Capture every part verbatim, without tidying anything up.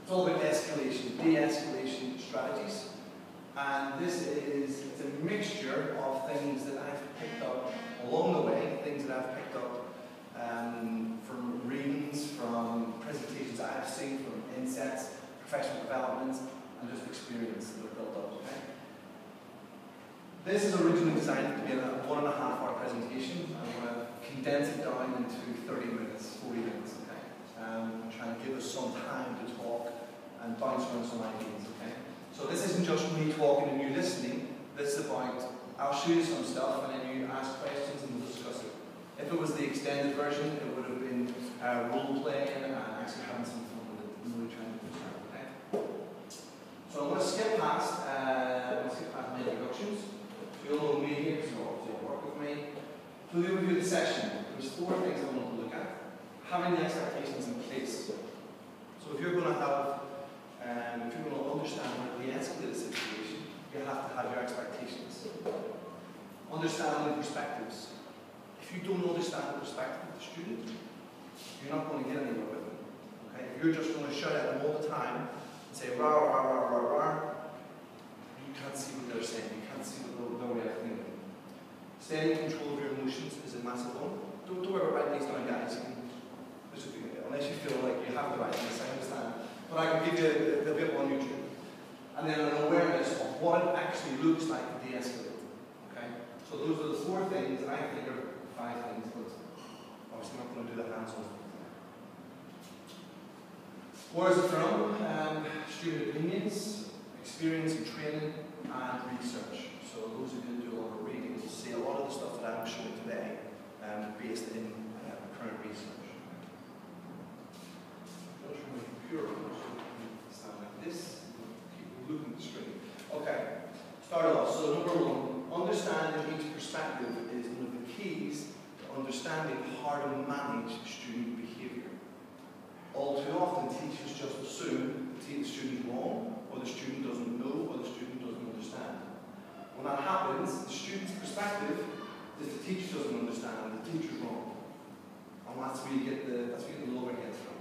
It's all about escalation, de-escalation strategies. And this is it's a mixture of things that I've picked up along the way, things that I've picked up um, from readings, from presentations that I've seen, from insets, professional development, and just experience that I've built up. Okay? This is originally designed to be a one and a half hour presentation. I'm going to condense it down into thirty minutes, forty minutes. Okay? Um, try and give us some time to talk and bounce around some ideas. Okay? So this isn't just me talking and you listening. This is about, I'll show you some stuff and then you ask questions and we'll discuss it. If it was the extended version, it would have been uh, role playing and actually having some fun with it and really trying to understand. Okay? So I'm going to skip past, uh, I'm going to skip past my introductions. So you'll know me here, so you'll work with me. For the overview of the session, there's four things I want to look at. Having the expectations in place. So if you're going to have Um, if you're going to understand how to de-escalate a situation, you have to have your expectations. Understanding perspectives. If you don't understand the perspective of the student, you're not going to get anywhere with them. Okay? If you're just going to shout at them all the time and say rah rah rah rah rah, you can't see what they're saying. You can't see what they're way of thinking. Staying in control of your emotions is a massive one. Don't, don't worry about these down, guys. You can, unless you feel like you have the right things, I understand. But I can give you a, a bit on YouTube. And then an awareness of what it actually looks like to de-escalate. Okay? So those are the four things, and I think are five things, but obviously I'm not going to do the hands-on stuff. Where is it from? Um, student opinions, experience and training, and research. So those of you who do a lot of reading will see a lot of the stuff that I'm showing today um, based in uh, current research. Pure stand like this, keep looking at the screen. Okay, start off. So number one, understanding each perspective is one of the keys to understanding how to manage student behaviour. All too often teachers just assume the student's wrong, or the student doesn't know, or the student doesn't understand. When that happens, the student's perspective is the teacher doesn't understand, the teacher's wrong. And that's where you get the, that's where you get the overheads from.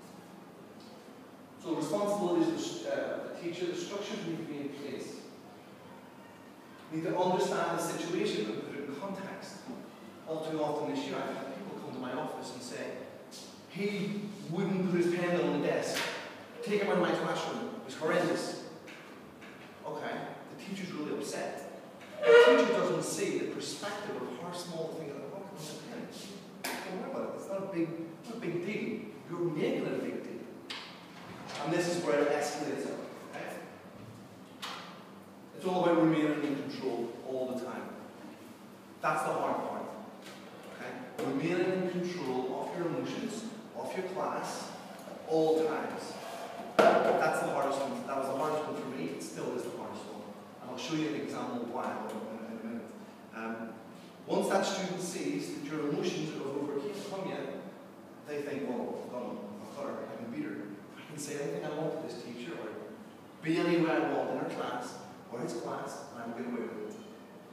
So responsibilities of uh, the teacher, the structures need to be in place. You need to understand the situation and put it in context. All too often this year I've had people come to my office and say, he wouldn't put his pen on the desk. Take him out of my classroom. It was horrendous. Okay, the teacher's really upset. The teacher doesn't see the perspective of how small the thing is. Like, oh, it's a pen. Don't worry about it. It's not a big, not a big deal. You're making it a big deal. And this is where it escalates up. Okay? It's all about remaining in control all the time. That's the hard part. Okay? Remaining in control of your emotions, of your class, at all times. That's the hardest one. That was the hardest one for me. It still is the hardest one. And I'll show you an example of why in a minute. Um, once that student sees that your emotions have overcome you, they think, well, I've got him. I've got her. I can beat her. I can say anything I want to this teacher, or be anywhere I want in her class, or his class, and I'm going to get away with it.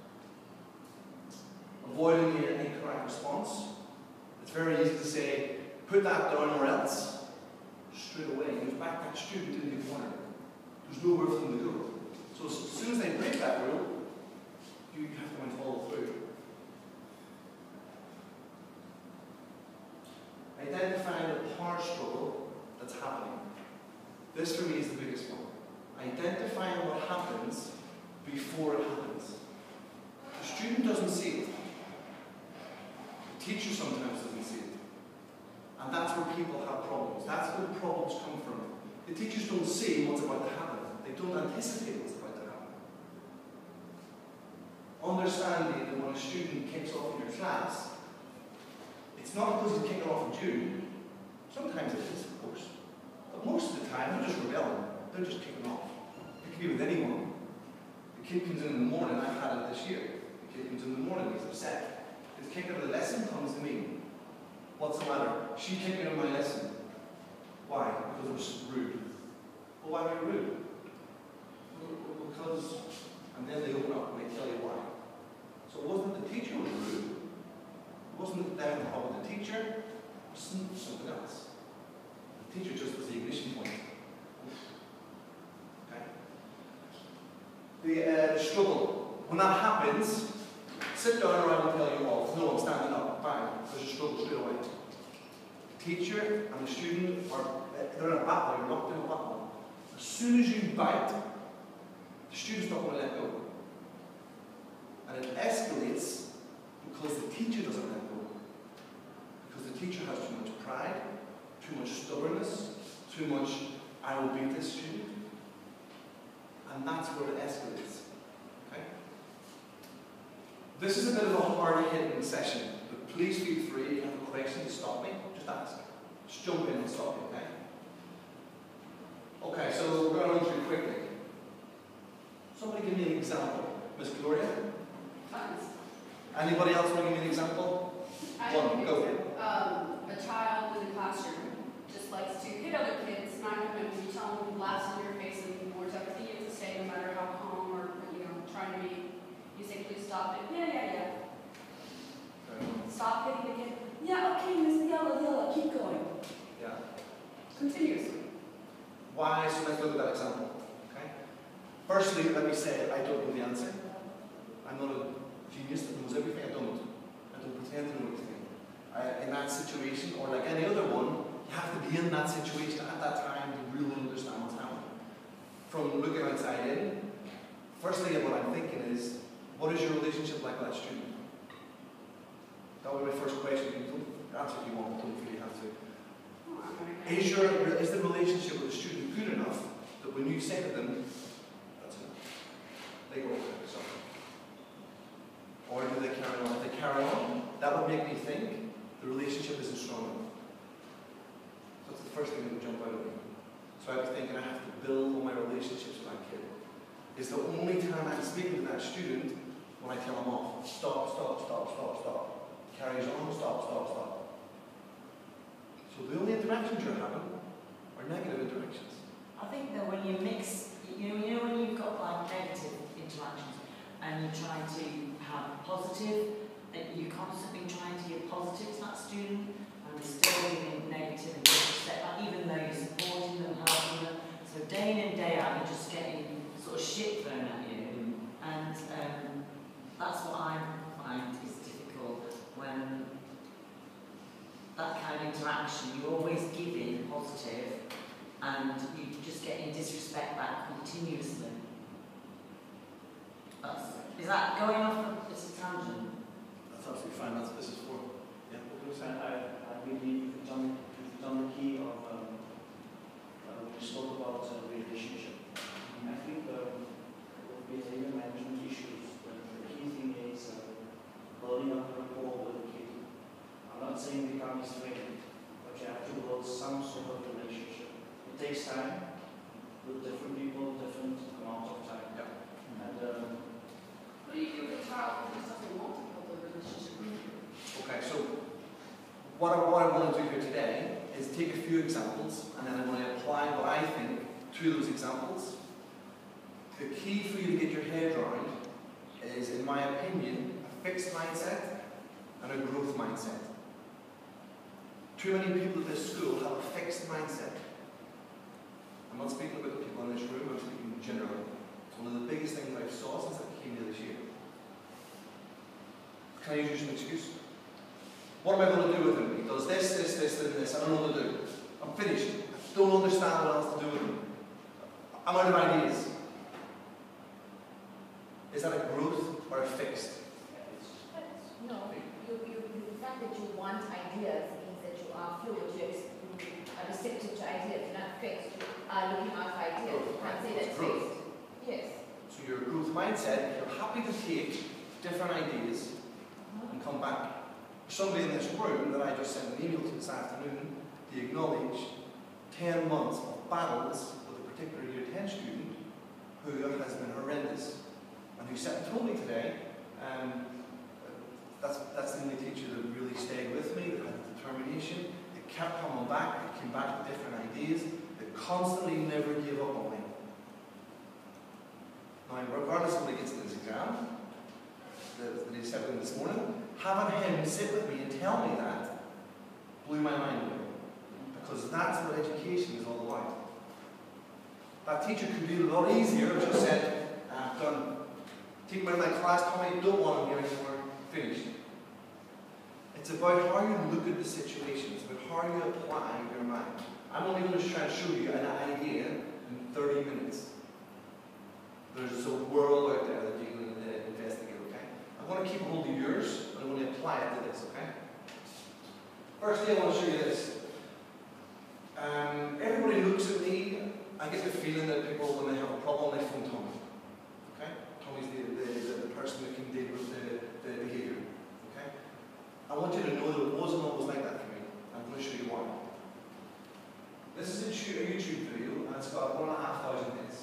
Avoiding the incorrect response. It's very easy to say, put that down or else. Straight away, you back that student in the corner. There's nowhere for them to go. So as soon as they break that rule, you have to follow through. Identifying the power struggle that's happening. This for me is the biggest one. Identifying what happens before it happens. The student doesn't see it. The teacher sometimes doesn't see it. And that's where people have problems. That's where the problems come from. The teachers don't see what's about to happen. They don't anticipate what's about to happen. Understanding that when a student kicks off in your class, it's not because he's kicking off in June. Sometimes it is, of course. But most of the time, they're just rebelling. They're just kicking off. It can be with anyone. The kid comes in in the morning. I've had it this year. The kid comes in the morning. He's upset. His kick out of the lesson comes to me. What's the matter? She kicked me out of my lesson. Why? Because it was rude. Well, why were you rude? Well, because... And then they open up and they tell you why. So it wasn't that the teacher was rude. It wasn't that they had a problem with the teacher. It was something else. The teacher just was the ignition point. And struggle. When that happens, sit down or I will tell you off. No, I'm standing up. Bang. There's a struggle straight away. The teacher and the student are they're in a battle. You're locked in a battle. As soon as you bite, the student's not going to let go. And it escalates because the teacher doesn't let go. Because the teacher has too much pride, too much stubbornness, too much, I will beat this student. And that's where it escalates. Okay? This is a bit of a hard-hitting session, but please feel free, if you have a question to stop me, just ask. Just jump in and stop me, okay? Okay, so we're going to run through quickly. Somebody give me an example. Miss Gloria? Tons. Anybody else want to give me an example? I One, go. Um, a child in the classroom just likes to hit other kids, not even when you tell them laughs in your face and ignores everything you have to say, no matter how calm or, you know, trying to be. You say, please stop it. Yeah, yeah, yeah. Okay. Stop hitting the kid. Yeah, okay, Miss Yellow, yellow, keep going. Yeah. Continuously. Why? So let's look at that example. Okay? Firstly, let me say I don't know the answer. I'm not a genius that knows everything. I don't. I don't pretend to know everything. I, in that situation, or like any other one, you have to be in that situation at that time to really understand what's happening. From looking outside in, first thing what I'm thinking is, what is your relationship like with that student? That would be my first question. You don't answer if you want, don't feel you have to. Is, your, is the relationship with the student good enough that when you say to them, that's enough, they go, so. Or do they carry on? If they carry on, that would make me think the relationship isn't strong enough. So that's the first thing that would jump out at me. So I'd be thinking I have to build on my relationships with that kid. It's the only time I'm speaking to that student when I tell them off. Stop, stop, stop, stop, stop. Carries on, stop, stop, stop. So the only interactions you're having are negative interactions. I think that when you mix, you know, you know when you've got like negative interactions and you're trying to have positive, that you're constantly trying to give positive to that student and they're still giving negative and disrespect, like, even though you're supporting them, helping them. So day in and day out, you're just getting sort of shit thrown at you. And um, that's what I find is difficult when that kind of interaction, you're always giving positive and you're just getting disrespect back continuously. That's, is that going off a, it's a tangent? That's absolutely fine, that's what this is for. Yeah, what can we say? I, I believe you've done, you've done the key of, um, uh, we spoke about uh, relationship. I think um, with behavior management issues, the, the key thing is uh, building up rapport with the kid. I'm not saying become his friend, but you have to build some sort of relationship. It takes time with different people, different amounts of time. Yeah. And um, What do you do with a child who doesn't want to build a relationship with you? Okay, so what I, what I want to do here today is take a few examples and then I'm going to apply what I think to those examples. The key for you to get your head around is, in my opinion, a fixed mindset and a growth mindset. Too many people at this school have a fixed mindset. I'm not speaking about the people in this room, I'm speaking generally. It's one of the biggest things I've saw since I came here this year. Can I use an excuse? What am I going to do with him? He does this, this, this, and this. I don't know what to do. I'm finished. I don't understand what else to do with him. I'm out of ideas. Is that a growth or a fixed? No, you, you, the fact that you want ideas means that you are fluid, you are receptive to ideas, you're not fixed, you are looking out for ideas. You can't say that's fixed. Yes. So your growth mindset, you're happy to take different ideas and come back. Somebody in this room that I just sent an email to this afternoon, they acknowledge ten months of battles with a particular year ten student who has been horrendous and who sat and told me today, um, that's, that's the only teacher that really stayed with me, that had determination, that kept coming back, that came back with different ideas, that constantly never gave up on me. Now, regardless of what he gets in this exam, that he said to him this morning, having him sit with me and tell me that blew my mind away. Because that's what education is all about. That teacher could do it a lot easier if just said, I'm done. Take him out of that class, Tommy, don't want him here anymore, finished. It's about how you look at the situation, it's about how you apply your mind. I'm only going to try and show you an idea in thirty minutes. There's a world out there that you can uh, investigate, okay? I'm going to keep hold of yours, and I'm going to apply it to this, okay? Firstly, I want to show you this. Um, everybody looks at me, I get the feeling that people, when they have a problem, they phone Tommy. Okay? Tommy's the, the, the, the person that can deal with the, the behaviour. Okay? I want you to know that it wasn't always like that for me. I'm going to show you why. This is a YouTube video, and it's got one and a half thousand hits.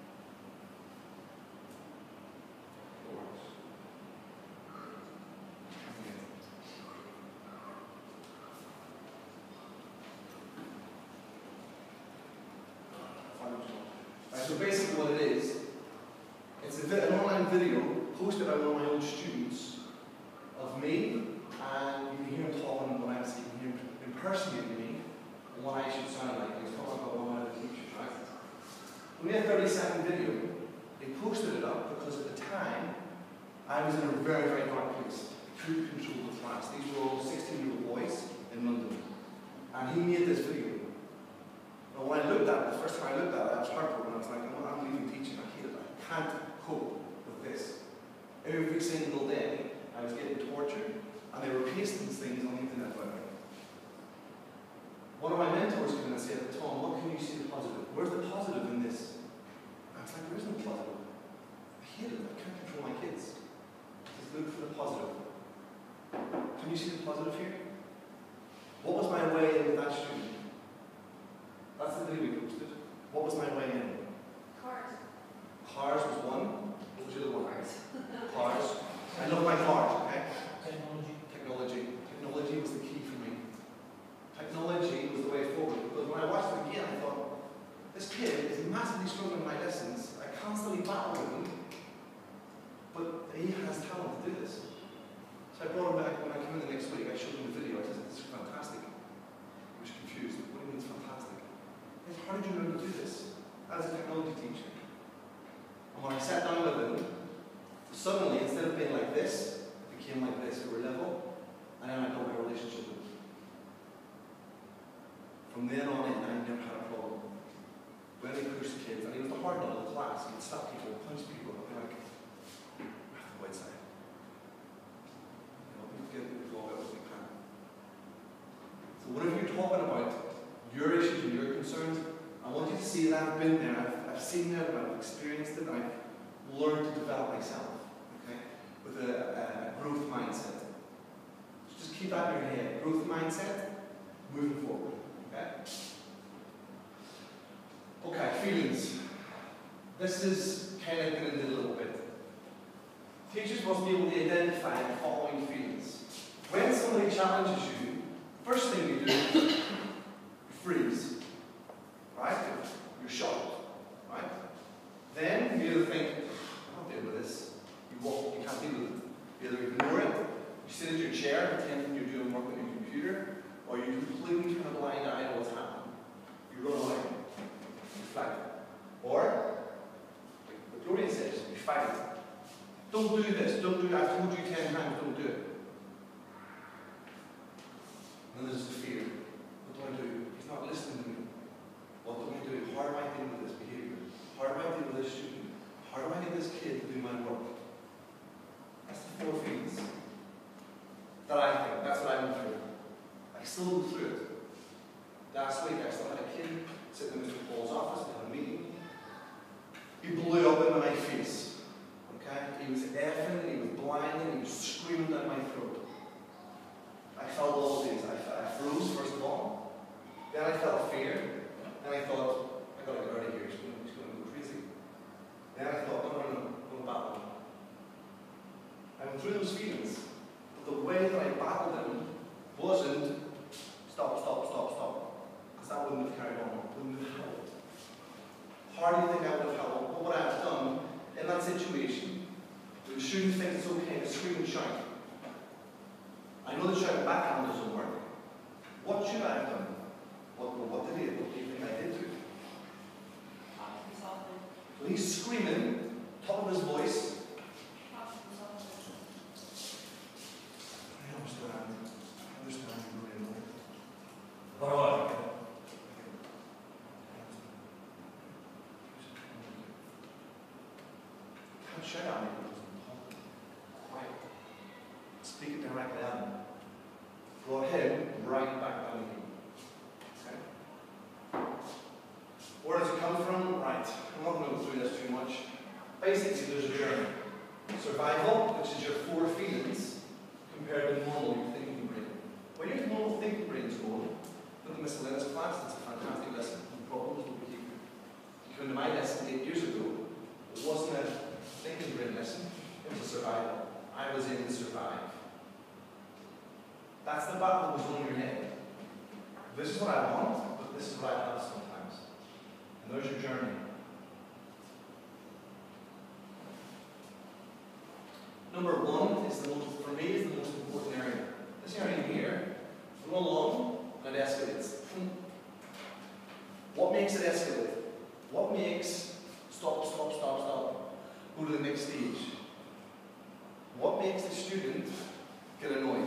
Right, so basically what it is, it's a, an online video posted by one of my old students of me, and you can hear him talking when I'm speaking, him impersonating me, and what I should sound like. He's talking about one of my teachers, right? Only a thirty second video. They posted it up because at the time, I was in a very, very dark place. I couldn't control the class. These were all sixteen year old boys in London. And he made this video. And when I looked at it, the first time I looked at it, I was heartbroken. I was like, I'm leaving teaching. I hate it. I can't cope with this. Every single day, I was getting tortured, and they were pasting these things on the internet about me. One of my mentors came in and said, Tom, what can you see the positive? Where's the positive in this? I was like, there is no positive. I hate it. I can't control my kids. Just look for the positive. Can you see the positive here? What was my way in with that student? That's the video we posted. What was my way in? Cars. Cars was one. What was the other one? Cars. Cars. I love my cars, okay? Technology. Technology. Technology was the key for me. Technology was the way forward. Because when I watched it again, I thought, this kid is massively struggling in my lessons. I constantly battle with him. But he has talent to do this. So I brought him back when I came in the next week. I showed him the video. I said, this is fantastic. He was confused. What do you mean it's fantastic? I said, how did you learn to do this? As a technology teacher. And when I sat down with him, suddenly, instead of being like this, it became like this. We were level, and then I built my relationship with him. From then on in, I never had a problem. When he pushed kids, and he was the hard nut of the class, he'd slap people, punch people, and I'd be like, I have to go outside. You know, we get the dog out as we can. So whatever you're talking about, your issues and your concerns, I want you to see that I've been there, I've, I've seen it, I've experienced it, and I've learned to develop myself, okay, with a, a growth mindset. So just keep that in your head, growth mindset, moving forward, okay? Okay, feelings. This is kind of getting into a little bit. Teachers must be able to identify the following feelings. When somebody challenges you, first thing you do is you freeze, right? You're shocked, right? Then you either think, I can't deal with this. You walk, you can't deal with it. You either ignore it, you sit in your chair, pretending you're doing work on your computer, or you completely turn a blind eye to what's happening. You run away. You fight it. Or, like Gloria says, you fight it. Don't do this, don't do that. I've told you ten times, don't do it. And then there's the fear. What do I do? He's not listening to me. What do I do? How do I deal with this behaviour? How do I deal with this student? How do I get this kid to do my work? That's the four feelings that I think. That's what I went through. I still go through it. Last week I still had a kid sitting in Mister Paul's office, we had a meeting. He blew up into my face. Okay? He was effing, he was blinding, he was screaming down my throat. I felt all these. I, I froze, first of all. Then I felt fear. Then I thought, I gotta get out of here, he's going, he's going to go crazy. Then I thought, no, no, no, I'm going to battle him. I went through those feelings. But the way that I battled them wasn't stop, stop, stop, stop. Because that wouldn't have carried on, wouldn't have helped. How do you think I would have helped? What would I have done in that situation? The student thinks it's okay to scream and shout. I know that shouting backhand doesn't work. What should I have done? What, what did he do? What do you think I did to him? So he's screaming, top of his voice. Don't shout at me. Quiet. Speak it directly at him. Brought him right back down again. Okay? Where does it come from? Right. I'm not going to go through this too much. Basically, there's a journey. Survival, which is your four feelings, compared to normal, your thinking brain. When your normal thinking brain is going, look at Miss Elena's class, it's a fantastic lesson. The problems will be here. You come to my lesson eight years ago, it wasn't a thinking brain lesson, it was a survival. I was in to survive. That's the battle that was on your head. This is what I want, but this is what I have sometimes. And there's your journey. Number one is the most, for me, is the most important area. This area here, go along, and it escalates. What makes it escalate? What makes stop, stop, stop, stop, go to the next stage? What makes the student get annoyed?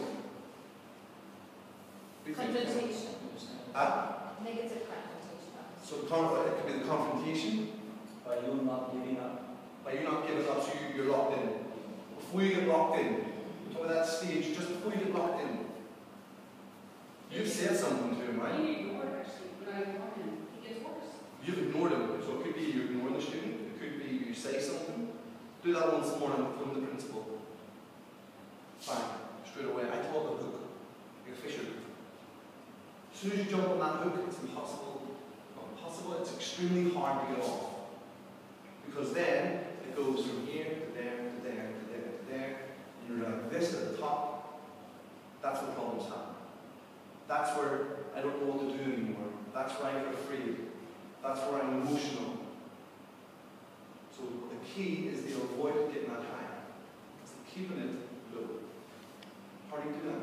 Confrontation. Ah? Negative confrontation. So the conflict, it could be the confrontation. By you not giving up. By you not giving up, so you, you're locked in. Before you get locked in, to that stage, just before you get locked in, you've said something to him, right? You ignore it, actually. When I ignore him, he gets worse. You've ignored him. So it could be you ignore the student, it could be you say something. Do that once more and phone the principal. Fine, straight away. I taught the hook. Like a fish hook. As soon as you jump on that hook, it's impossible. Not impossible, it's extremely hard to get off. Because then it goes from here to there to there to there to there, and you're like this at the top. That's where problems happen. That's where I don't know what to do anymore. That's where I get afraid. That's where I'm emotional. So the key is to avoid getting that high. It's keeping it low. How do you do that?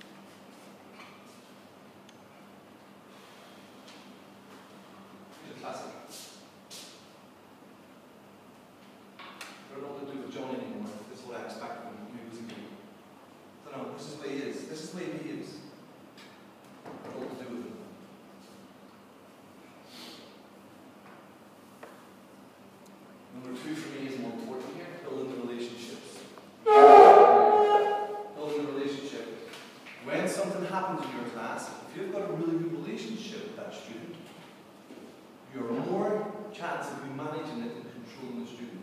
Here's a classic. I don't know what to do with John anymore. This is what I expect from him when he was a kid. I don't know, this is the way he is. This is the way he is. I don't know what to do with him. Number two for me is more important here, building the relationships. Building the relationship. When something happens in your class, if you've got a really good relationship with that student, you're more chance of you managing it and controlling the student.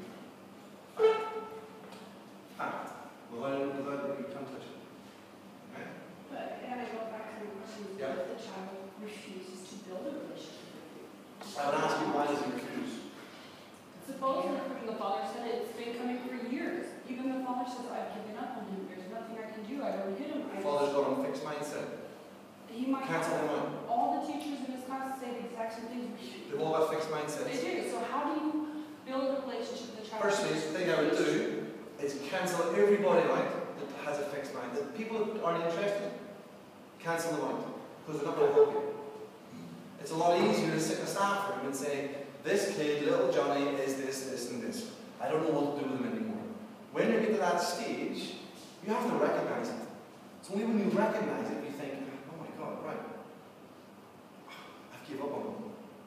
Fact. Without, without you can't touch it. Okay? But, and I go back to the question, Yeah. what if the child refuses to build a relationship with you? I would ask you, why does he refuse? Supposedly, the father said it's been coming for years. Even the father says, I've given up on him. There's nothing I can do. I've already hit him. The father's got a fixed mindset. He might Cancel him out. all the teachers in his class say the exact same things. They've all got fixed mindsets. They do. So how do you build a relationship with the child? Firstly, the thing I would do is cancel everybody out that has a fixed mind. The people that aren't interested, cancel them out. Because they're not going to help you. It's a lot easier to sit in a staff room and say, this kid, little Johnny, is this, this, and this. I don't know what to do with him anymore. When you get to that stage, you have to recognize it. It's only when you recognize it you think, oh my God, right. I've given up on him.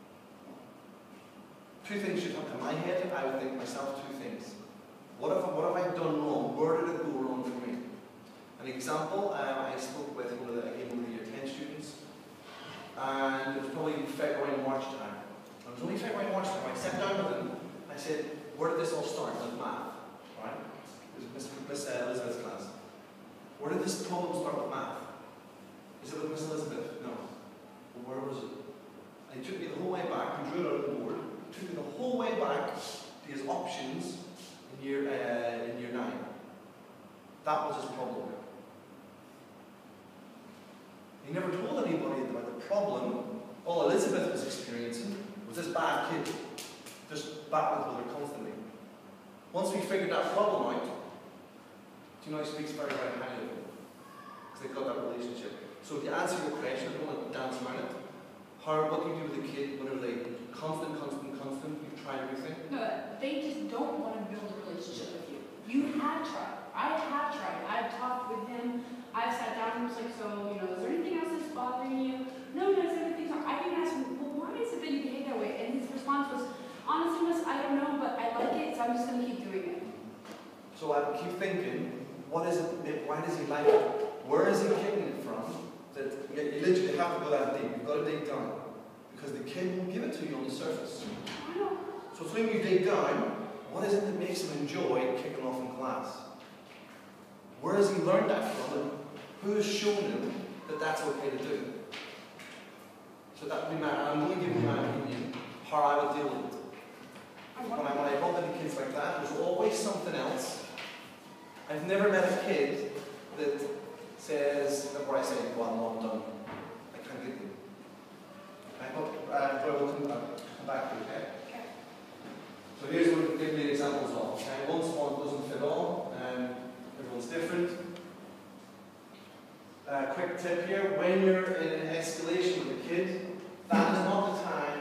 Two things should come to my head. I would think to myself two things. What have, what have I done wrong? Where did it go wrong for me? An example, um, I spoke with one of the, again, one of the year ten students, and it was probably February, March time. It was only February, March time. I sat down with him, I said, where did this all start? With math, right? It was Miss Miss Elizabeth's class. Where did this problem start with math? Is it with Miss Elizabeth? No. Well, where was it? And he took me the whole way back, he drew it out on the board, he took me the whole way back to his options in year, uh, in year nine. That was his problem. He never told anybody about the problem. All Elizabeth was experiencing was this bad kid, just battling with her constantly. Once we figured that problem out, do you know he speaks very, very highly of him? Because they've got that relationship. So to answer your question, I don't want to dance around it. How, what do you do with a kid when they're like constant, constant, constant, you try everything? No, they just don't want to build a relationship with you. You have tried. I have tried. I've talked with him. I've sat down and was like, so, you know, is there anything else that's bothering you? No, no, is everything fine? I even asked him, well, why is it that you behave that way? And his response was, honestly, Miss, I don't know, but I like it, so I'm just going to keep doing it. So I keep thinking, what is it, why does he like it? Where is he kicking it from? That you, you literally have to go that deep. You've got to dig down. Because the kid won't give it to you on the surface. So it's when you dig down, what is it that makes him enjoy kicking off in class? Where has he learned that from? And who has shown him that that's okay to do? So that would be my, I'm going to give you my opinion, how I would deal with it. When I, when I bump into kids like that, there's always something else. I've never met a kid that says, where I say, well, I'm not done. I can't get them. I hope, uh, but I will come back, come back to it, okay? Okay. So here's what give me examples of. Okay? One spot doesn't fit all, and everyone's different. Uh, quick tip here, when you're in an escalation with a kid, that is not the time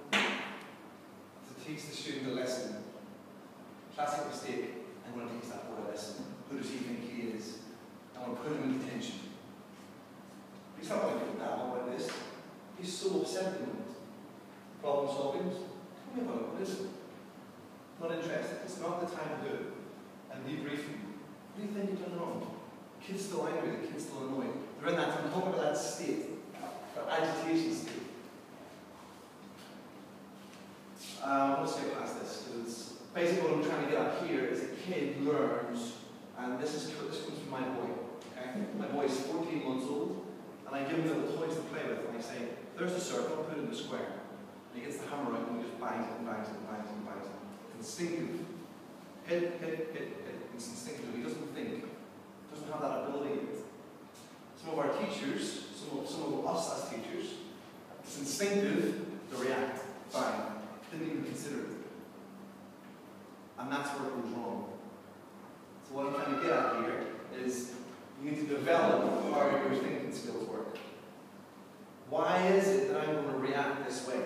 to teach the student a lesson. Classic mistake. I'm going to teach that boy a lesson. Who does he think he is? I'm going to put him in detention. He's not going to do that one like this. He's so upset at the moment. Problem solving. Tell me about it. What is it? Not interested. It's not the time to do it. And debriefing. What do you think you've done wrong? Kids still angry, the kids still annoyed. They're in that, I'm talking about that state, that agitation state. Um, let's get past this, because basically what I'm trying to get at here is a kid learns, and this is this comes from my boy. Okay? My boy is fourteen months old, and I give him little toys to play with, and I say, there's a circle, put it in the square. And he gets the hammer out, and he just bangs it and bangs it and bangs it and bangs it. Instinctive. Hit, hit, hit, hit. It's instinctive. He doesn't think. Doesn't have that ability. Some of our teachers, some of, some of us as teachers, it's instinctive to react. Fine. Didn't even consider it. And that's where it goes wrong. So what I'm trying to get at here is you need to develop how your thinking skills work. Why is it that I'm going to react this way?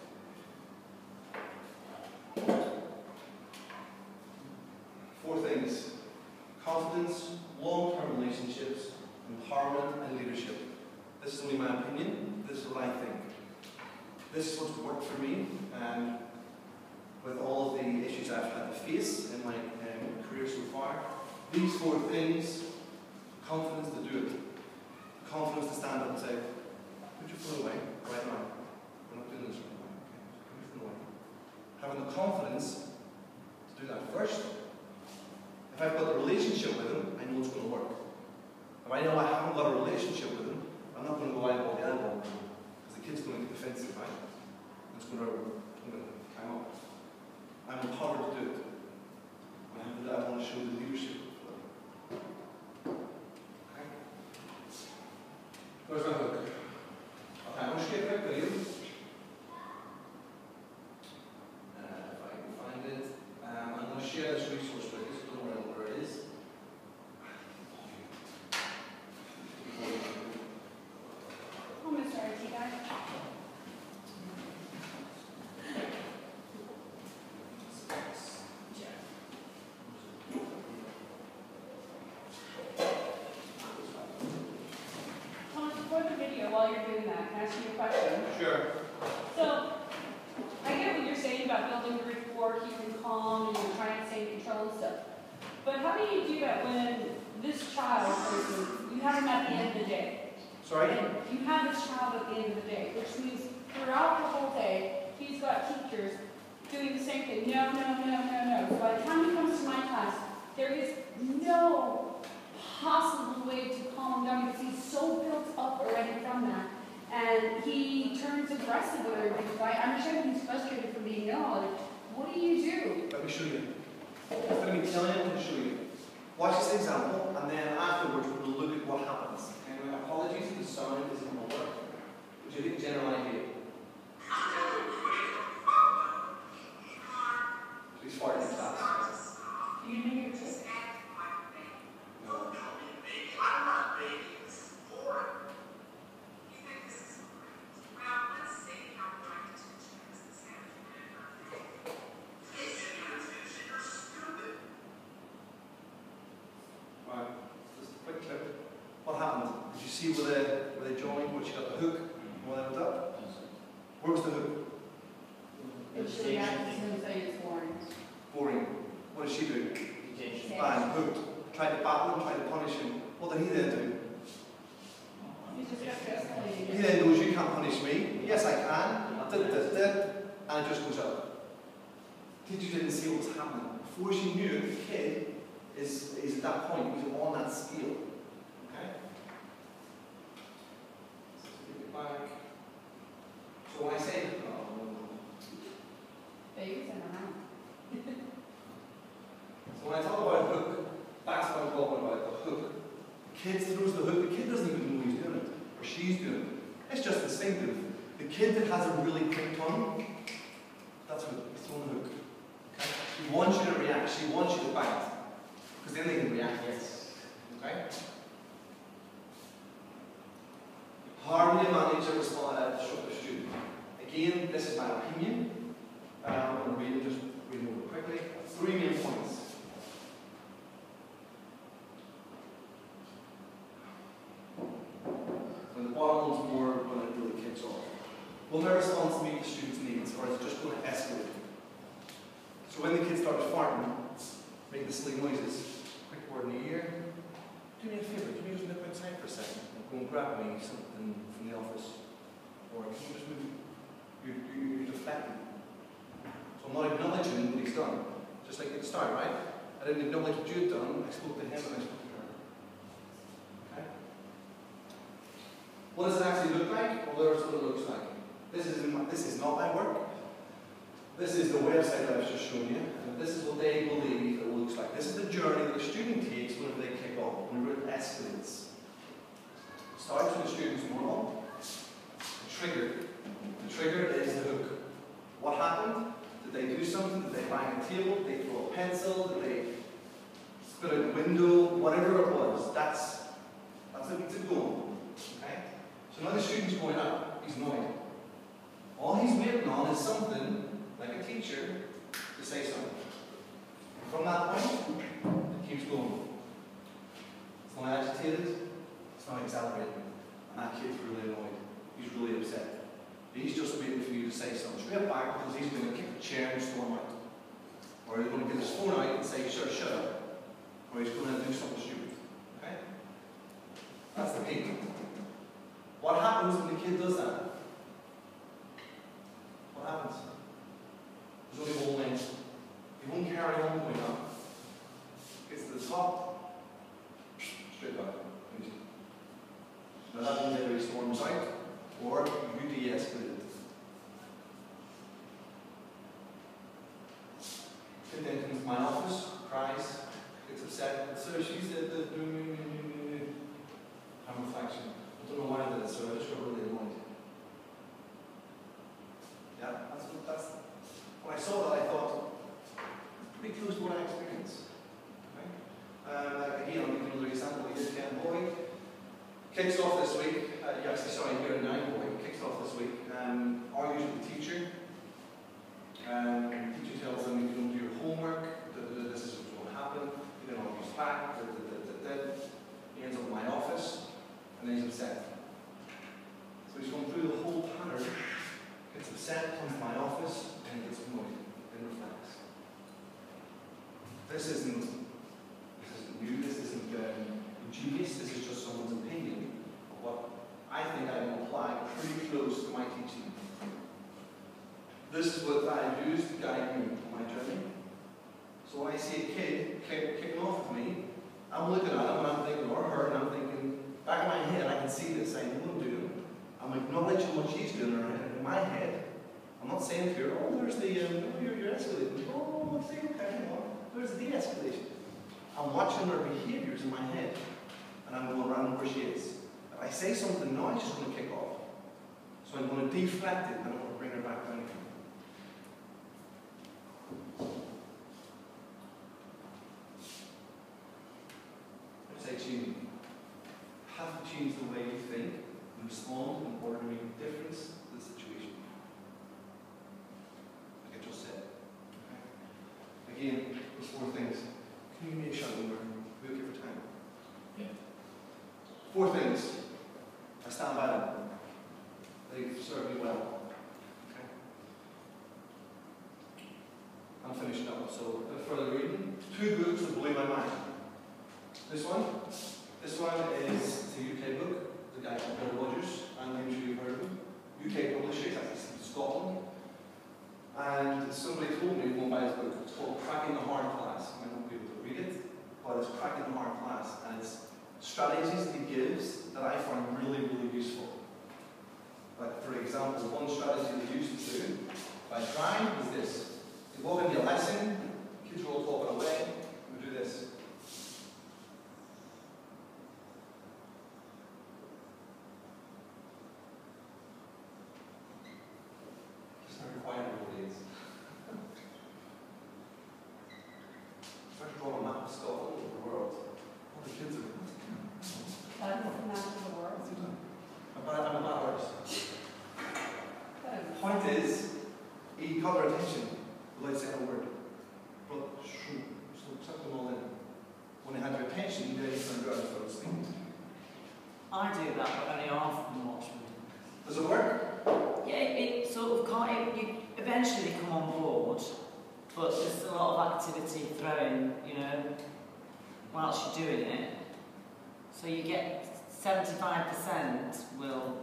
Four things. Confidence, long-term relationships, empowerment, and leadership. This is only my opinion. This is what I think. This is what's worked for me, and with all of the issues I've had to face in my um, career so far. These four things: confidence to do it, confidence to stand up and say, "Put your phone away right now. We're not doing this right now. Okay? Put your phone away." Having the confidence to do that first. If I've got a relationship with him, I know it's going to work. If I know I haven't got a relationship with him, I'm not going to go eyeball the elbow because the kid's going to get defensive, right? It's going to, I'm going to climb up. I'm empowered to do it. When I do that, I want to show the leadership. Okay? Where's my hook? Okay, I'm going to show you a quick video. Uh, if I can find it. Um, I'm going to share this resource with you, so don't worry where it is. Oh, Mister I T guy. Thomas, before the video, while you're doing that, can I ask you a question? Sure. So, I get what you're saying about building the rapport, keeping calm, and you're trying to stay in control and stuff. But how do you do that when this child, person, you have him at the end of the day? Sorry? And you have this child at the end of the day, which means throughout the whole day, he's got teachers doing the same thing. No, no, no, no, no. So by the time he comes to my class, there is no possible way to calm him down because he's so built up already from that. And he turns aggressive with everything. So I understand he's frustrated from being yelled. What do you do? Let me show you. Let me tell you, I'm going to show you. Watch this example, and then afterwards we'll look at what happens. And my apologies if the sound isn't going to work, but you get the general idea. Please fart in class. Do you know your trick? No. Right, just a quick clip. What happened? Did you see where they, where they joined, where she got the hook, and where they went up? Where was the hook? It's the reaction to him saying it's boring. Boring. What did she do? Detention. Bang. tried to battle him, tried to punish him, what did he then do? You just have to escalate. He then goes, you can't punish me. Yes, I can. Did, did, did. And it just goes up. Teacher didn't see what was happening. Before she knew it, the kid is, is at that point, he's on that scale. Okay? So take it back. So when I say, oh, Babies and around. so when I talk about a hook, that's what I'm talking about, the hook. The kid throws the hook, the kid doesn't even know he's doing it, or she's doing it. It's just instinctive. The kid that has a really quick tongue, that's what he's throwing the hook. Okay? He wants you to react, she wants you to bite. Because then they can react, yes. Okay? How do you manage a response at a student? Again, this is my opinion. Um, I'm going to read it, just read it over quickly. Three main points. And the bottom one's more when it really kicks off. Will their response meet the student's needs, or is it just going to escalate? So when the kid starts farting, making the silly noises, quick word in the ear, do me a favour, can you just nip outside for a second and go and grab me something from the office? Or can you just move, you're, you're, you're deflecting. So I'm not acknowledging what he's done. Just like at the start, right? I didn't acknowledge what you had done, I spoke to him and I spoke to her. Okay? What does it actually look like? Well, there's what it looks like. This is, my, this is not my work. This is the website that I've just shown you, and this is what they believe it looks like. This is the journey that the student takes whenever they kick off, whenever it escalates. It starts with the student's normal. The trigger. The trigger is the hook. What happened? Did they do something? Did they bang a table? Did they throw a pencil? Did they spit out a window? Whatever it was, that's that's what it's going. Okay? So now the student's going up. He's annoyed. All he's waiting on is something, like a teacher, to say something. And from that point, it keeps going. It's not agitated, it's not exaggerating. And that kid's really annoyed. He's really upset. He's just waiting for you to say something straight back, because he's going to kick the chair and storm out. Or he's going to get his phone out and say, sure, shut up. Or he's going to do something stupid. Okay? That's the peak. What happens when the kid does that? What happens? There's only one lane. He won't carry on going up. Gets to the top, straight back. Now that means either he storms out, or you de-escalate it. Kid then comes to my office, cries, gets upset. So she said that I'm reflection. I don't know why I did it, so I just got really annoyed. Yeah, that's what that's. When I saw that, I thought, pretty close to what I experienced. Okay? Uh, again, I'll give you another example. Here's a young boy. Kicks off this week. Uh, yeah, actually, sorry, here and now, boy. Kicks off this week. Um, argues with the teacher. Um, the teacher tells him, you don't do your homework. Da, da, da, this is what's going to happen. He then argues back. Da, da, da, da, da. He ends up in my office, and then he's upset. So he's going through the whole pattern. Gets upset, comes to my office, and gets annoyed, and reflects. This isn't, this isn't new, this isn't um, ingenious, this is just someone's opinion of what I think I can apply pretty close to my teaching. This is what I've used to guide me on my journey. So when I see a kid kick, kicking off with me, I'm looking at him and I'm thinking, or her, and I'm thinking, back in my head, I can see this, I know what I'm doing. I'm acknowledging what she's doing in her head. In my head, I'm not saying to her, oh, there's the, um, oh, you're, you're escalating. Oh, I'm saying, okay, hang on. There's the de-escalation. I'm watching her behaviours in my head, and I'm going around where she is. If I say something now, she's going to kick off. So I'm going to deflect it, and I'm going to bring her back down again. It's like changing. You have to change the way you think and respond in order to make a difference to the situation. Like I just said. Okay? Again, those four things. Communication, we're okay for time. Yeah. Four things. I stand by them. They've served me well. Okay? I'm finishing up, so uh, further reading. Two books that blew my mind. This one, this one is the U K book, the guy called Bill Rogers, and I'm sure you've heard of him. U K publisher, he's actually from Scotland. And somebody told me one by his book, it's called Cracking the Hard Class. I might not be able to read it, but it's Cracking the Hard Class, and it's strategies that he gives that I find really, really useful. Like, for example, one strategy they used to do by trying was this. You walk into a lesson, kids are all talking away, we do this. It's very quiet nowadays. Try to draw a map of Scotland or the world. All the kids are. That's the map of the world. I'm a I'm a bad artist. Point is, he got their attention without saying a word. But shoo, so suck them all in. When they had their attention, then he turned around and started speaking. I do that, but only often watch me. Does it work? Yeah, it, it sort of can't, it, you eventually come on board, but there's a lot of activity thrown, you know, whilst you're doing it. So you get seventy-five percent will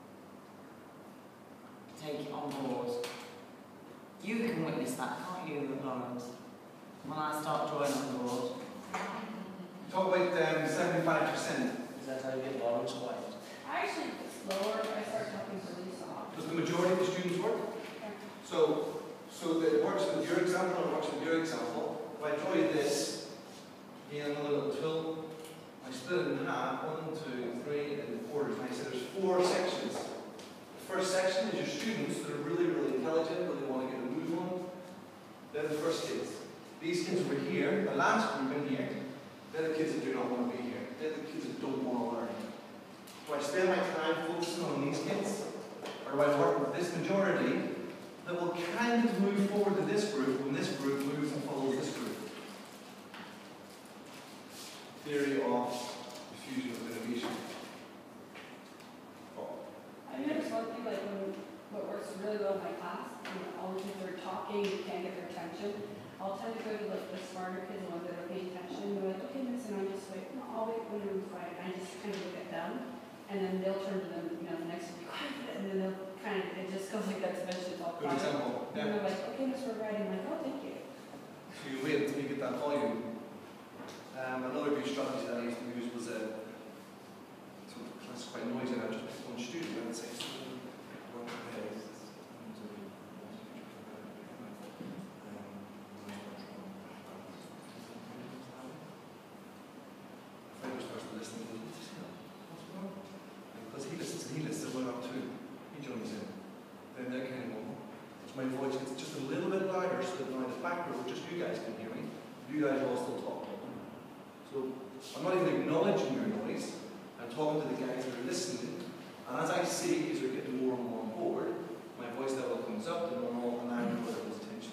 take it on board. You can witness that, can't you, Lawrence? When I start drawing on board. Talk about um, seventy-five percent. Is that how you get Lawrence quiet? I actually get slower if I start talking really soft. Does the majority of the students work? Okay. So, so that it works with your example and it works with your example. If I draw you this, again another little tool, I split it in half, one, two, three, and quarters. And I say there's four sections. The first section is your students that are really, really intelligent, really want to get a move on. They're the first kids. These kids over here, the last group in here, they're the kids that do not want to be here. They're the kids that don't want to learn. Do I spend my time focusing on these kids? Or do I work with this majority that will kind of move forward to this group when this group moves and follows this group? Theory of diffusion of innovation. Oh. I noticed one thing, like when what works really well in my class, when all the kids are talking, you can't get their attention. I'll tend to go to like the smarter kids, the ones that are paying attention, and they're like, okay, miss, and I just wait, no, I'll wait when everyone's quiet, and I just kind of look at them, and then they'll turn to them, you know, the next one, be quiet, and then they'll kind of, it just goes like that, eventually it's all Good quiet. example. And Yeah. they're like, okay, miss, we're writing, I'm like, oh, thank you. So you wait until you get that volume. Um, another good strategy that I used to use was a. Uh, so that's quite noisy, and I just pick one student and say, work ahead. Because he listens and he listens, we're up too. He joins in. Then they're kind of normal. So my voice gets just a little bit louder so that now in the back row, just you guys can hear me. You guys all still talk. So I'm not even acknowledging your noise. I'm talking to the guys that are listening. And as I see as you're getting more and more on board, my voice level comes up to normal and I'm able to put attention.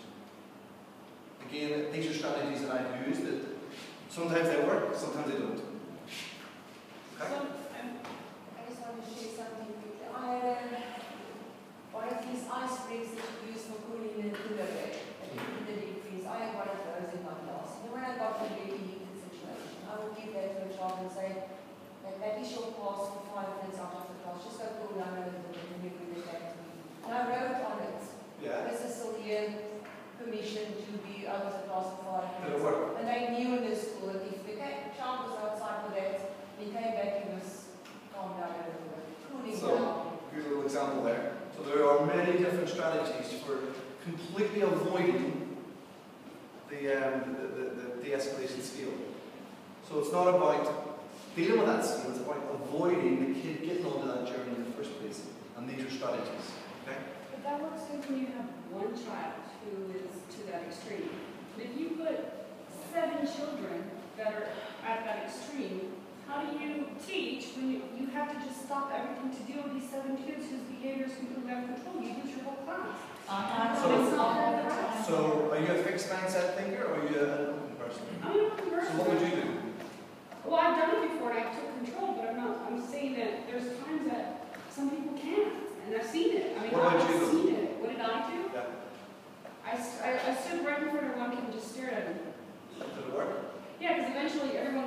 Again, these are strategies that I've used that sometimes they work, sometimes they don't. Okay? So, um, I just want to share something quickly. I had one of these ice breaks that you use for cooling the cooler bed, in the deep freeze. I had one of those in my class. And when I got to a really heated situation, I would give that to a child and say, that, that is your pass for five minutes out of the class. Just go cool down a little bit and you bring it back to me. And I wrote on it, Yeah. this is still here, permission to be out of the class for five Did it minutes. work? And I knew in the school that if the child was outside for that, he came back, he was calmed down a little bit, cooling So, down. here's a little example there. So there are many different strategies for completely avoiding the, um, the, the, the de-escalation skill. So it's not about dealing with that skill, it's about avoiding the kid getting onto that journey in the first place. And these are strategies. Okay? But that works good when you have one child who is to that extreme. But if you put seven children that are at that extreme, how do you teach when you, you have to just stop everything to deal with these seven kids whose behavior is completely out of control? You lose your whole class. Uh, So- it's not fair to the rest. So are you a fixed mindset thinker or are you an open person? I'm not a person. So what would you do? Well, I've done it before and I took control, but I'm not, I'm saying that there's times that some people can't. And I've seen it. I mean, What about I've you, though? seen it. What did I do? Yeah. I, st- I, I stood right in front of one kid and just stared at him. Did it work? Yeah, because eventually everyone just stopped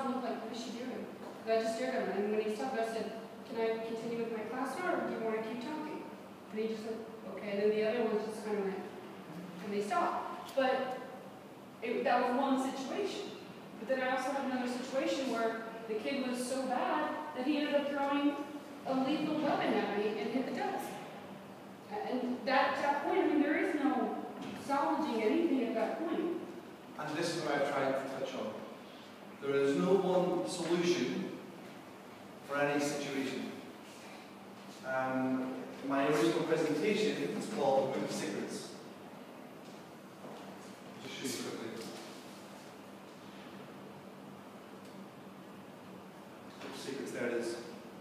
stopped and looked like, what is she doing? And I just stared at him, and when he stopped, I said, can I continue with my class now, or do you want to keep talking? And he just said, okay, and then the other ones just kind of went, and they stopped. But it, that was one situation. But then I also had another situation where the kid was so bad that he ended up throwing a lethal weapon at me and hit the desk. And that, at that point, I mean, there is no salvaging anything at that point. And this is what I've tried to touch on. There is no one solution for any situation. Um, my original presentation is called The Book of Secrets. I'll just show you quickly. Secrets, there it is.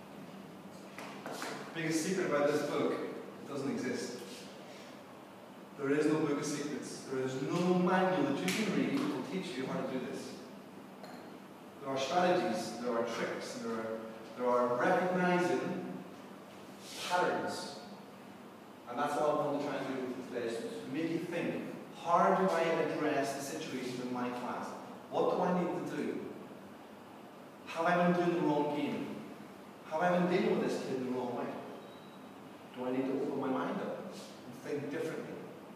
Biggest secret about this book, it doesn't exist. There is no book of secrets. There is no manual that you can read that will teach you how to do this. There are strategies, there are tricks, there are, there are recognizing patterns. And that's what I want to try and do with today, is to make you think, how do I address the situation in my class? What do I need to do? Have I been doing the wrong game? Have I been dealing with this kid in the wrong way? Do I need to open my mind up and think differently?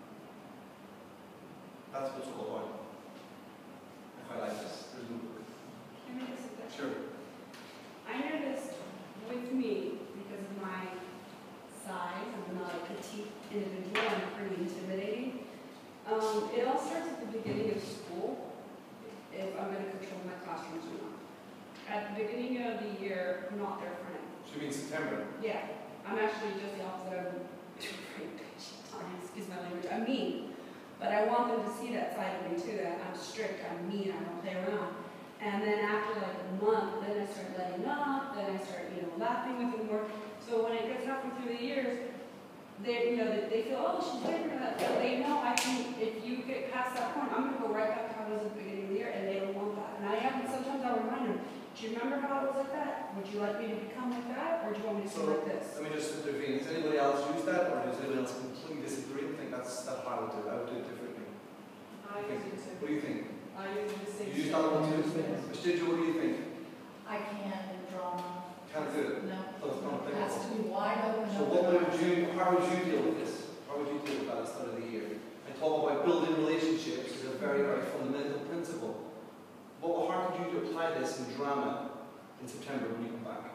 That's what it's all about. If I like this, there's no book. Can I make a suggestion? Sure. I noticed with me, because of my size, I'm not a petite individual, I'm pretty intimidating. Um, it all starts at the beginning of school, if I'm going to control my classrooms or not. At the beginning of the year, I'm not their friend. So you mean September? Yeah, I'm actually just the opposite. I'm, excuse my language, I'm mean. But I want them to see that side of me too, that I'm strict, I'm mean, I don't play around. And then after like a month, then I start letting up, then I start, you know, laughing with them more. So when it gets halfway through the years, they, you know, they, they feel, oh, she's different. So they know I can, if you get past that point, I'm going to go right back to how I was at the beginning of the year, and they don't want that. And I have, sometimes I'll remind them, do you remember how it was like that? Would you like me to become like that, or do you want me to So, be like this? let me just intervene. Does anybody else use that, or does anybody else completely disagree and think that's, that's how I would do it? I would do it differently. I use it too. What do you think? I use the same. You use that one too? Mister what do you think? I can't in drama. Can't do it? No. So it's not It has applicable. to be wide open. So what would you, how would you deal with this? How would you deal with that at the start of the year? I talk about building relationships is a very, very fundamental principle. Well, how could you apply this in drama in September when you come back?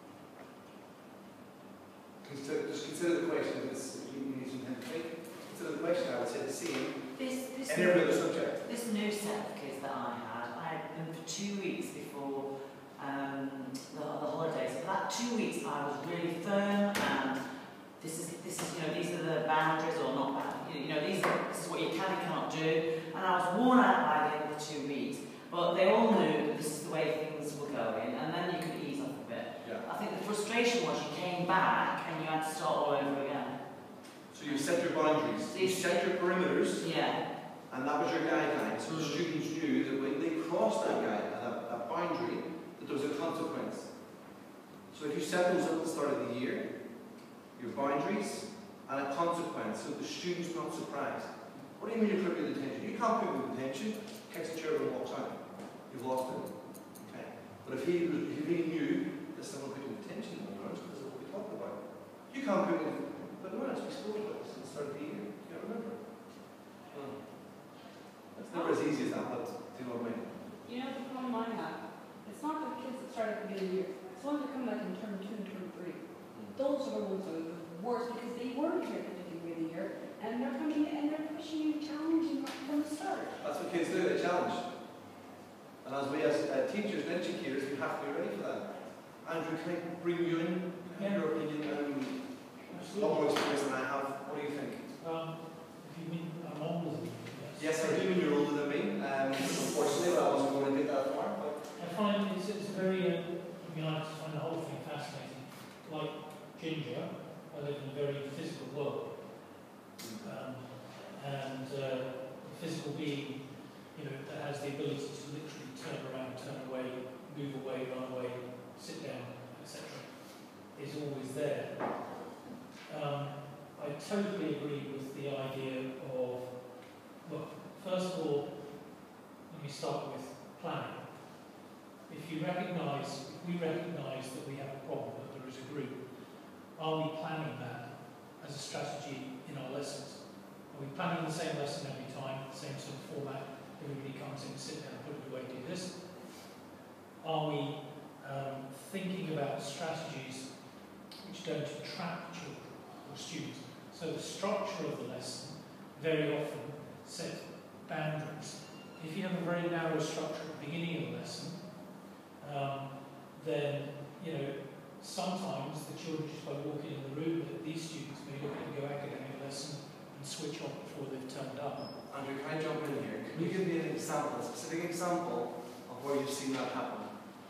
Consider, just consider the question, if it's, if you need some empathy. Consider the question, I would say the same. This, this, And every other subject. this new set of kids that I had, I had them for two weeks before um, the, the holidays. For that two weeks, I was really firm, and this is, this is, you know, these are the boundaries or not boundaries. You know, these are, this is what you can and cannot do. And I was worn out by the end of the two weeks. But they all knew that this is the way things were going, and then you could ease off a bit. Yeah. I think the frustration was you came back and you had to start all over again. So you set your boundaries, you set your perimeters, Yeah. and that was your guideline. So the students knew that when they crossed that guide, that, that boundary, that there was a consequence. So if you set those at the start of the year, your boundaries and a consequence, so the student's not surprised. What do you mean you put me in detention? You can't put me in detention. Kicks the chair and walks out. You've lost him. Okay. But if he if he knew that someone put him in detention, because of what we talked about, you can't put him. But no, we spoke about this at the start of the year. You can't remember. Oh. It's never as easy as that, but do you know what I mean? You know the problem I have? It's not the kids that start at the beginning of the year. It's the ones that come back in term two and term three. Those are the ones that are the worst because they weren't here at the beginning of the year, and they're coming in and they're pushing you, challenging you from the start. That's what kids do, they challenge. And as we as uh, teachers and educators, we have to be ready for that. Andrew, can I bring you in? Yeah. Your opinion, um, a lot more experience than I have. What do you think? Um, if you mean I'm older than you, Yes, I do, and you're older than me. Um, unfortunately, I wasn't going to get that far. But I find it's, it's very, uh, to be honest, I find the whole thing fascinating. Like Ginger, I live in a very physical world. Um, and uh, the physical being, you know, that has the ability to literally turn around, turn away, move away, run away, sit down, et cetera, is always there. Um, I totally agree with the idea of, look, first of all, let me start with planning. If recognise, if we recognise that we have a problem, that there is a group, are we planning that as a strategy in our lessons? Are we planning the same lesson every time, the same sort of format? Everybody comes in, sit down, put it away, do this. Are we um, thinking about strategies which don't trap children or students? So the structure of the lesson very often sets boundaries. If you have a very narrow structure at the beginning of the lesson, um, then you know sometimes the children just by walking in the room, that these students may look at your academic lesson and switch off before they've turned up. Andrew, can I jump in here? Can you give me an example, a specific example of where you've seen that happen?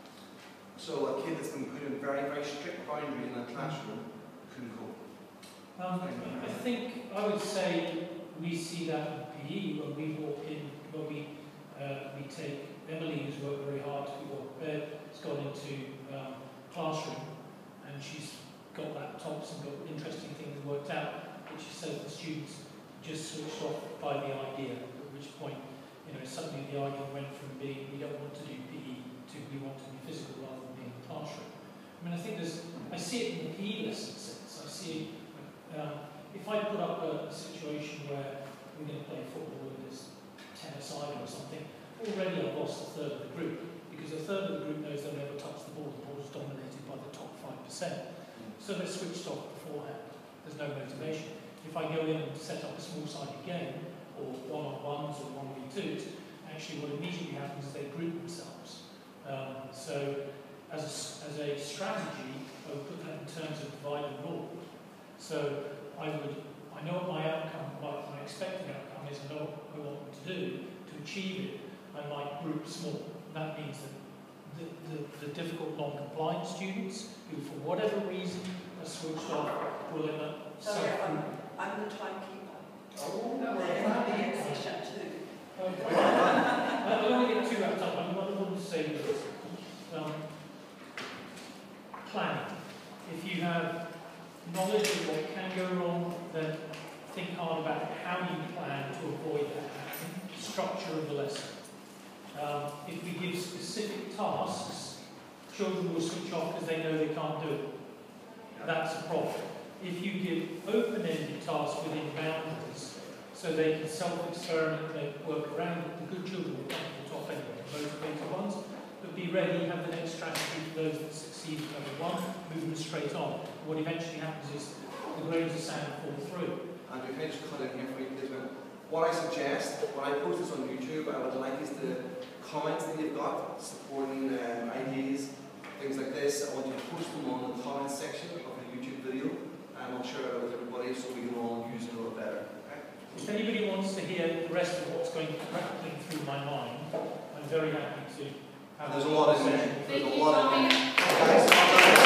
So a kid that's been put in very, very strict boundaries in a classroom couldn't cope. Um, I think I would say we see that in P E when we walk in, when we uh, we take Emily, who's worked very hard to be well prepared, has gone into um, classroom and she's got laptops and got interesting things worked out, which she says the students just switched off by the idea, at which point, you know, suddenly the argument went from being we don't want to do P E to we want to be physical rather than being in the classroom. I mean, I think there's, I see it in the P E lesson sense. I see, um, if I put up a, a situation where we're going to play football and there's ten aside or something, already I've lost a third of the group, because a third of the group knows they'll never touch the ball. The ball is dominated by the top five percent. So they're switched off beforehand. There's no motivation. If I go in and set up a small-sided game, or one-on-ones or one v twos, actually what immediately happens is they group themselves. Um, so as a, as a strategy, I would put that in terms of divide and rule. So I would, I know what my outcome, what my expected outcome is, I know what I want them to do. To achieve it, I might group small. That means that the, the, the difficult non-compliant students, who for whatever reason are switched off, will end up Sorry, I'm, suffering. I'm the timekeeper. Oh, No, okay. I'm being efficient too. Okay. I don't want to get too wrapped up. I want to say this. Um, planning. If you have knowledge of what can go wrong, then think hard about how you plan to avoid that happening. Structure of the lesson. Um, if we give specific tasks, children will switch off because they know they can't do it. That's a problem. If you give open-ended tasks within boundaries, so they can self-experiment, they work around it, the good children will come to the top anyway, the motivated ones, but be ready, have the next strategy for those that succeed at level one, move them straight on. What eventually happens is the grains of sand fall through. Andrew, can I just cut in here for you, please? What I suggest, when I post this on YouTube, I would like is the comments that you've got, supporting um, ideas, things like this. I want you to post them on the comments section of the YouTube video, and I'll share it with everybody so we can all use it a little better. Okay? If anybody wants to hear the rest of what's going rattling through my mind, I'm very happy to have There's a lot in there. Thank There's a you, lot in Tommy. there. Guys,